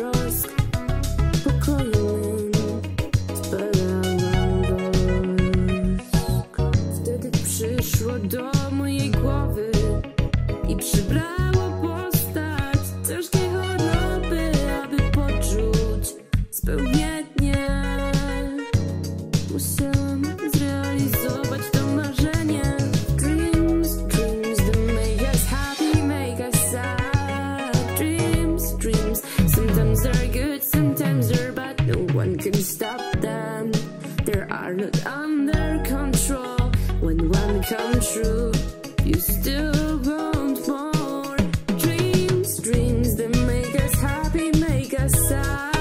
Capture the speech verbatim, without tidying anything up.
trosk, pokoju spalałam wosk. Wtedy przyszło do mojej głowy i przybrało postać ciężkiej choroby, aby poczuć spełnienie. Musiałam zrealizować to marzenie. Dreams, dreams that make us happy, make us sad. Dreams, dreams, sometimes they're good, sometimes they're bad. No one can stop them, they are not under control. When one comes true, you still want more. Dreams, dreams that make us happy, make us sad.